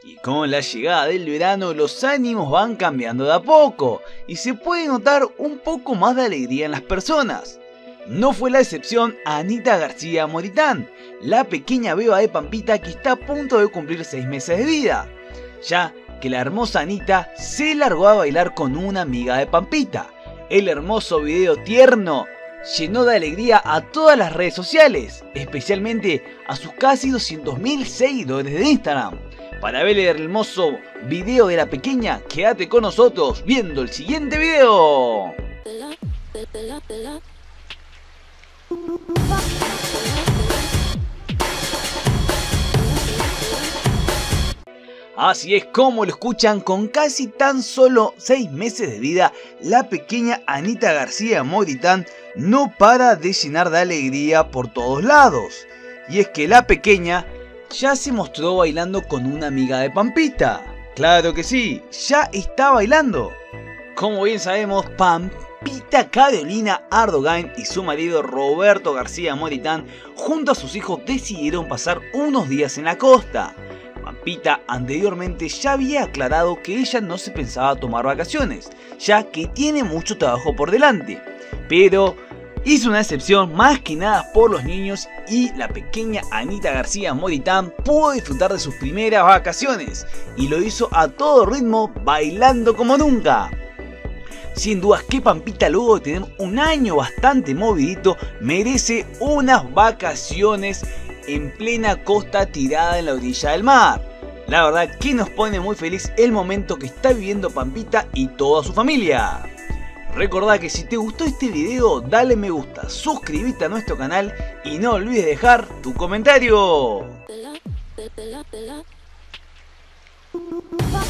Y con la llegada del verano los ánimos van cambiando de a poco y se puede notar un poco más de alegría en las personas. No fue la excepción a Anita García Moritán, la pequeña beba de Pampita que está a punto de cumplir 6 meses de vida, ya que la hermosa Anita se largó a bailar con una amiga de Pampita. El hermoso video tierno llenó de alegría a todas las redes sociales, especialmente a sus casi 200.000 seguidores de Instagram. Para ver el hermoso video de la pequeña, quédate con nosotros viendo el siguiente video. Así es como lo escuchan, con casi tan solo 6 meses de vida, la pequeña Anita García Moritán no para de llenar de alegría por todos lados. Y es que la pequeña ya se mostró bailando con una amiga de Pampita. Claro que sí, ya está bailando. Como bien sabemos, Pampita Carolina Ardogain y su marido Roberto García Moritán junto a sus hijos decidieron pasar unos días en la costa. Pampita anteriormente ya había aclarado que ella no se pensaba tomar vacaciones, ya que tiene mucho trabajo por delante, pero hizo una excepción más que nada por los niños y la pequeña Anita García Moritán pudo disfrutar de sus primeras vacaciones y lo hizo a todo ritmo, bailando como nunca. Sin dudas que Pampita, luego de tener un año bastante movidito, merece unas vacaciones en plena costa tirada en la orilla del mar. La verdad que nos pone muy feliz el momento que está viviendo Pampita y toda su familia. Recordá que si te gustó este video, dale me gusta, suscríbete a nuestro canal y no olvides dejar tu comentario.